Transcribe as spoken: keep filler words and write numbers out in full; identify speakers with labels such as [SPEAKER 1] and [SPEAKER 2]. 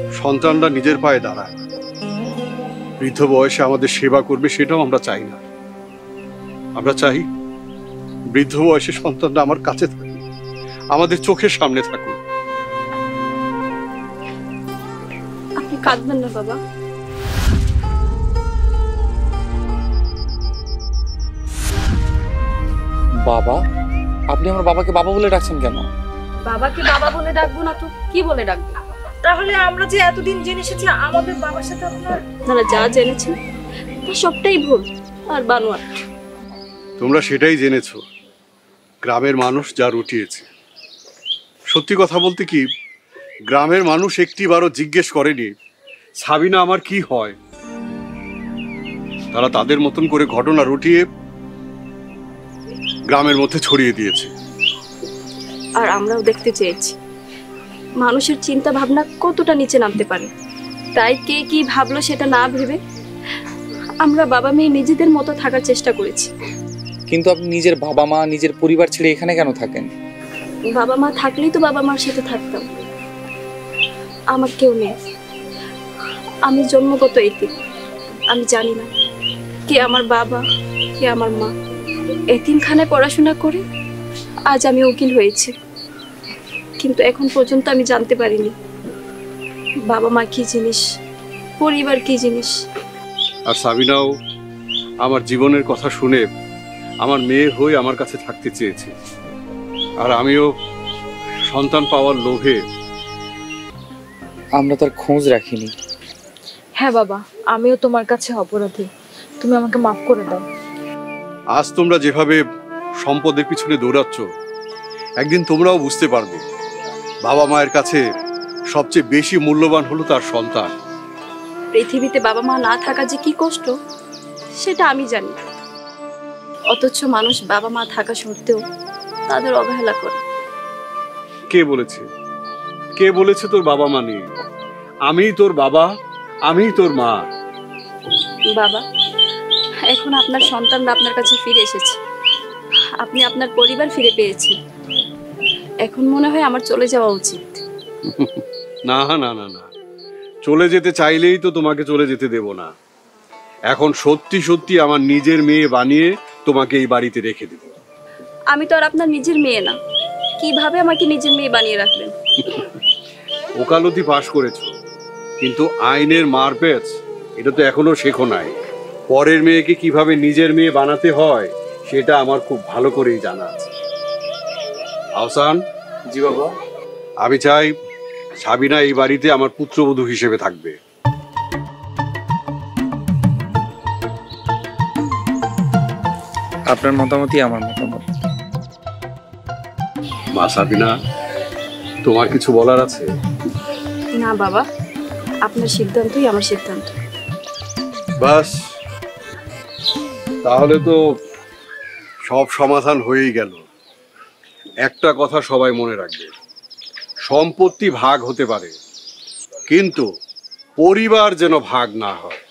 [SPEAKER 1] সন্তানরা নিজের পায়ে দাঁড়ায়, বৃদ্ধ বয়সে আমাদের সেবা করবে, সেটাও আমরা চাই না। আমরা চাই বৃদ্ধ বয়সে সন্তানরা আমার কাছে থাকে, আমাদের চোখের সামনে থাকুক।
[SPEAKER 2] আপনি কাঁদবেন না বাবা।
[SPEAKER 3] বাবা, আপনি আমার বাবাকে বাবা বলে ডাকছেন কেন?
[SPEAKER 2] বাবাকে বাবা বলে ডাকবো না তো কি বলে ডাকবো?
[SPEAKER 4] তাহলে আমরা যে এতদিন জেনে এসেছি আমাদের বাবার সাথে আপনার,
[SPEAKER 2] না না, যা জেনেছেন তা সবটাই ভুল আর বানোয়াট।
[SPEAKER 1] তোমরা সেটাই জেনেছো, গ্রামের মানুষ যা রটিয়েছে। সত্যি কথা বলতে কি, গ্রামের মানুষ একটিবারও জিজ্ঞেস করেনি সাবিনা আমার কি হয়। তারা তাদের মতন করে ঘটনা রটিয়ে গ্রামের মধ্যে ছড়িয়ে দিয়েছে।
[SPEAKER 2] আর আমরাও দেখতে চেয়েছি মানুষের চিন্তা ভাবনা কতটা নিচে নামতে পারে। তাই কে কি ভাবলো সেটা না ভেবে আমরা বাবা মেয়ে নিজেদের মতো থাকার চেষ্টা করেছি।
[SPEAKER 3] কিন্তু আপনি নিজের বাবা মা, নিজের পরিবার ছেড়ে এখানে কেন থাকেন?
[SPEAKER 2] বাবা মা থাকলেই তো বাবা মার সাথে থাকতাম। আমার কেউ নেই, আমি জন্মগত এতিম। আমি জানি না কে আমার বাবা কে আমার মা। এতিমখানায় পড়াশোনা করে আজ আমি উকিল হয়েছি, কিন্তু এখন পর্যন্ত আমি জানতে পারিনি বাবা মা কি জিনিস, পরিবার কি জিনিস।
[SPEAKER 1] আর সাবিনাও আমার জীবনের কথা শুনে আমার মেয়ে হয়ে আমার কাছে থাকতে চেয়েছে। আর আমিও সন্তান পাওয়ার লোভে
[SPEAKER 3] আমরা তার খোঁজ রাখিনি।
[SPEAKER 4] হ্যাঁ বাবা, আমিও তোমার কাছে অপরাধী, তুমি আমাকে মাফ করে দাও।
[SPEAKER 1] আজ তোমরা যেভাবে সম্পদের পিছনে দৌড়াচ্ছ, একদিন তোমরাও বুঝতে পারবে বাবা মায়ের কাছে সবচেয়ে বেশি মূল্যবান হলো তার সন্তান।
[SPEAKER 2] পৃথিবীতে বাবা মা না থাকা যে কি কষ্ট সেটা আমি জানি, অথচ মানুষ বাবা মা থাকা সত্ত্বেও তাদের অবহেলা করে।
[SPEAKER 1] কে বলেছে কে বলেছে তোর বাবা মা নেই? আমিই তোর বাবা, আমিই তোর মা।
[SPEAKER 2] বাবা, এখন আপনার সন্তানরা আপনার কাছে ফিরে এসেছে, আপনি আপনার পরিবার ফিরে পেয়েছেন। এখন মনে হয় আমার চলে যাওয়া উচিত।
[SPEAKER 1] না না না না, চলে যেতে চাইলেই তো তোমাকে চলে যেতে দেব না। এখন সত্যি সত্যি আমার নিজের মেয়ে বানিয়ে তোমাকে এই বাড়িতে রেখে দেব।
[SPEAKER 2] আমি তো আর আপনার নিজের মেয়ে না, কিভাবে আমাকে নিজের মেয়ে বানিয়ে রাখবেন?
[SPEAKER 1] ওকালতি পাশ করেছো, কিন্তু আইনের মারপ্যাচ এটা তো এখনো শেখো নাই। পরের মেয়েকে কিভাবে নিজের মেয়ে বানাতে হয় সেটা আমার খুব ভালো করেই জানা আছে। আহসান।
[SPEAKER 3] জি বাবা।
[SPEAKER 1] আমি চাই সাবিনা এই বাড়িতে আমার পুত্রবধূ হিসেবে থাকবে।
[SPEAKER 3] আপনার মতামতই আমার মতামত।
[SPEAKER 1] মা সাবিনা, তোমার কিছু বলার আছে?
[SPEAKER 2] না বাবা, আপনার সিদ্ধান্তই আমার সিদ্ধান্ত।
[SPEAKER 1] বাস, তাহলে তো সব সমাধান হয়েই গেল। একটা কথা সবাই মনে রাখবে, সম্পত্তি ভাগ হতে পারে কিন্তু পরিবার যেন ভাগ না হয়।